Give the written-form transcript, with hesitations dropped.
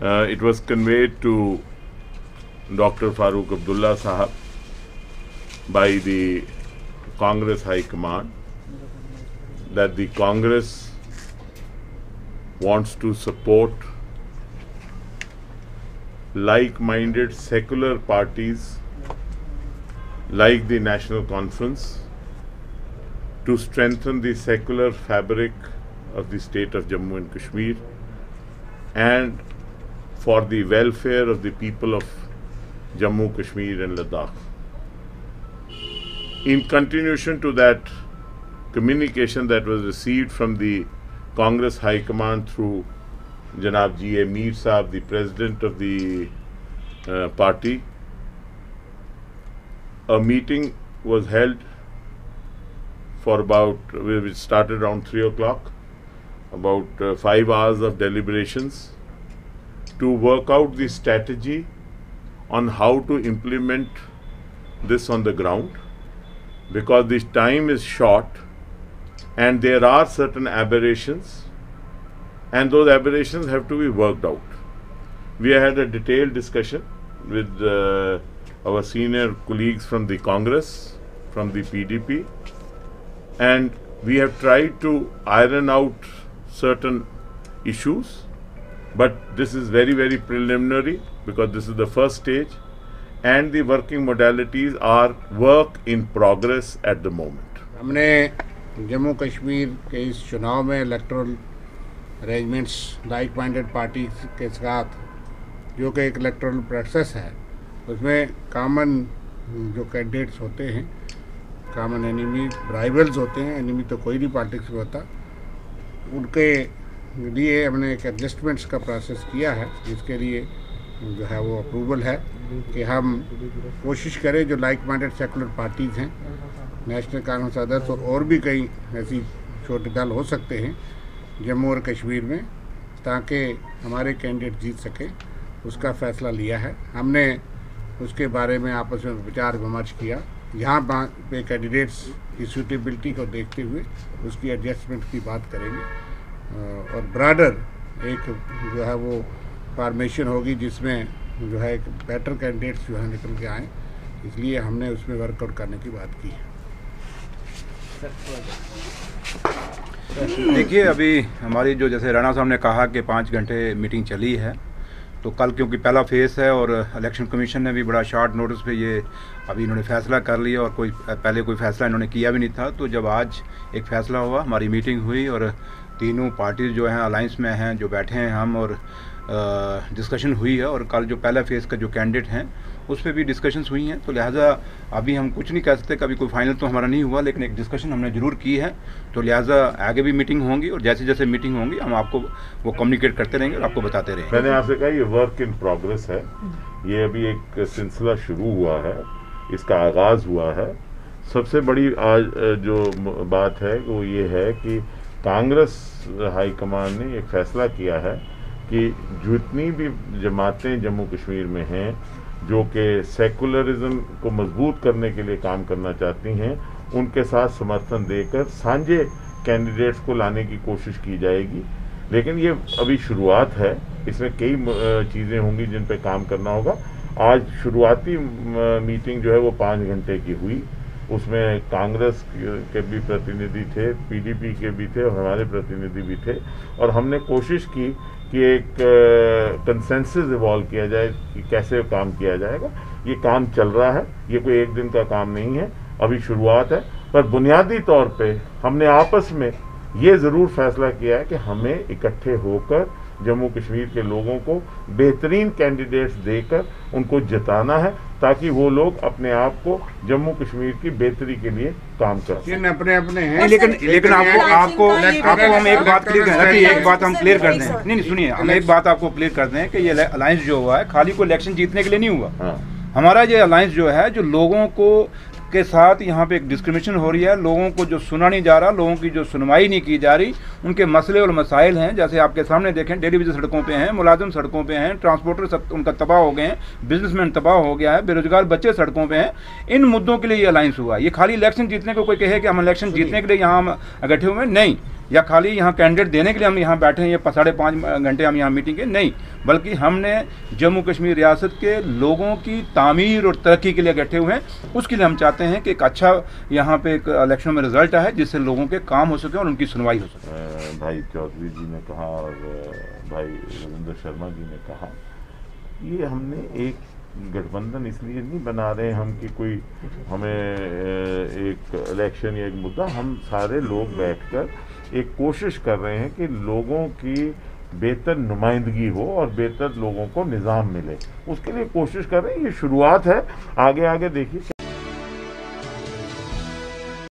It was conveyed to Dr. Farooq Abdullah Sahab by the Congress High Command that the Congress wants to support like-minded secular parties like the National Conference to strengthen the secular fabric of the state of Jammu and Kashmir and for the welfare of the people of Jammu, Kashmir and Ladakh. In continuation to that communication that was received from the Congress High Command through Janab G.A. Mir Sahab, the President of the party, a meeting was held for which started around 3 o'clock, about 5 hours of deliberations to work out the strategy on how to implement this on the ground, because this time is short and there are certain aberrations and those aberrations have to be worked out. We had a detailed discussion with our senior colleagues from the Congress, from the PDP, and we have tried to iron out certain issues, but this is very, very preliminary because this is the first stage and the working modalities are work in progress at the moment. हमने जम्मू कश्मीर के इस चुनाव में electoral arrangements like minded party के साथ जो कि एक इलेक्टोरल प्रोसेस है, उसमें कॉमन जो कैंडिडेट्स होते हैं, कॉमन एनिमी राइवल्स होते हैं, एनिमी तो कोई नहीं पॉलिटिक्स में होता, उनके लिए हमने एक एडजस्टमेंट्स का प्रोसेस किया है, जिसके लिए जो है वो अप्रूवल है कि हम कोशिश करें जो लाइक माइंडेड सेकुलर पार्टीज़ हैं, नेशनल कांग्रेस अदर्स और भी कई ऐसी छोटे दल हो सकते हैं जम्मू और कश्मीर में, ताकि हमारे कैंडिडेट जीत सके, उसका फ़ैसला लिया है। हमने उसके बारे में आपस में विचार विमर्श किया, यहाँ पे कैंडिडेट्स की सूटेबिलिटी को देखते हुए उसकी एडजस्टमेंट की बात करेंगे और ब्रॉडर एक जो है वो फॉर्मेशन होगी जिसमें जो है एक बेटर कैंडिडेट्स जो है निकल के आएँ, इसलिए हमने उसमें वर्कआउट करने की बात की है। देखिए, अभी हमारी जो जैसे राणा साहब ने कहा कि 5 घंटे मीटिंग चली है, तो कल क्योंकि पहला फेस है और इलेक्शन कमीशन ने भी बड़ा शॉर्ट नोटिस पे ये अभी इन्होंने फैसला कर लिया और पहले कोई फैसला इन्होंने किया भी नहीं था, तो जब आज एक फ़ैसला हुआ, हमारी मीटिंग हुई और तीनों पार्टीज जो हैं अलायंस में हैं, जो बैठे हैं हम, और डिस्कशन हुई है और कल जो पहला फेज़ का जो कैंडिडेट हैं उस पर भी डिस्कशंस हुई हैं, तो लिहाजा अभी हम कुछ नहीं कह सकते, कभी कोई फाइनल तो हमारा नहीं हुआ, लेकिन एक डिस्कशन हमने ज़रूर की है, तो लिहाजा आगे भी मीटिंग होंगी और जैसे जैसे मीटिंग होंगी हम आपको वो कम्युनिकेट करते रहेंगे और आपको बताते रहेंगे। मैंने आपसे कहा ये वर्क इन प्रोग्रेस है, ये अभी एक सिलसिला शुरू हुआ है, इसका आगाज़ हुआ है। सबसे बड़ी आज जो बात है वो ये है कि कांग्रेस हाईकमान ने एक फ़ैसला किया है कि जितनी भी जमातें जम्मू कश्मीर में हैं जो कि सेकुलरिज्म को मजबूत करने के लिए काम करना चाहती हैं, उनके साथ समर्थन देकर सांझे कैंडिडेट्स को लाने की कोशिश की जाएगी। लेकिन ये अभी शुरुआत है, इसमें कई चीज़ें होंगी जिन पे काम करना होगा। आज शुरुआती मीटिंग जो है वो 5 घंटे की हुई, उसमें कांग्रेस के भी प्रतिनिधि थे, पीडीपी के भी थे और हमारे प्रतिनिधि भी थे, और हमने कोशिश की कि एक कंसेंसस इवॉल्व किया जाए कि कैसे काम किया जाएगा। ये काम चल रहा है, ये कोई एक दिन का काम नहीं है, अभी शुरुआत है, पर बुनियादी तौर पे हमने आपस में ये ज़रूर फैसला किया है कि हमें इकट्ठे होकर जम्मू कश्मीर के लोगों को बेहतरीन कैंडिडेट्स देकर उनको जिताना है, ताकि वो लोग अपने आप को जम्मू कश्मीर की बेहतरी के लिए काम कर सकें। अपने हैं, लेकिन आपको हम एक बात क्लियर कर दें, एक बात हम क्लियर कर दें, नहीं सुनिए, हम एक बात आपको क्लियर कर दें कि ये अलायंस जो हुआ है खाली को इलेक्शन जीतने के लिए नहीं हुआ। हाँ। हमारा ये अलायंस जो है, जो लोगों को के साथ यहाँ पे एक डिस्क्रिमिनेशन हो रही है, लोगों को जो सुना नहीं जा रहा, लोगों की जो सुनवाई नहीं की जा रही, उनके मसले और मसाइल हैं, जैसे आपके सामने देखें, डेली बेसिस सड़कों पे हैं, मुलाजिम सड़कों पे हैं, ट्रांसपोर्टर उनका तबाह हो गए हैं, बिजनेसमैन तबाह हो गया है, बेरोजगार बच्चे सड़कों पे हैं। इन मुद्दों के लिए ये अलायंस हुआ। ये खाली इलेक्शन जीतने को कोई कहे कि हम इलेक्शन जीतने के लिए यहाँ हम इकट्ठे हुए, नहीं, या खाली यहाँ कैंडिडेट देने के लिए हम यहाँ बैठे हैं, ये 5.5 घंटे हम यहाँ मीटिंग के नहीं, बल्कि हमने जम्मू कश्मीर रियासत के लोगों की तामीर और तरक्की के लिए इकट्ठे हुए हैं। उसके लिए हम चाहते हैं कि एक अच्छा यहाँ पे एक इलेक्शन में रिजल्ट आए जिससे लोगों के काम हो सके और उनकी सुनवाई हो सके। भाई चौधरी जी ने कहा और भाई रविंद्र शर्मा जी ने कहा, ये हमने एक गठबंधन इसलिए नहीं बना रहे हम कि कोई हमें एक इलेक्शन या एक मुद्दा, हम सारे लोग बैठकर एक कोशिश कर रहे हैं कि लोगों की बेहतर नुमाइंदगी हो और बेहतर लोगों को निज़ाम मिले, उसके लिए कोशिश कर रहे हैं। ये शुरुआत है, आगे आगे देखिए।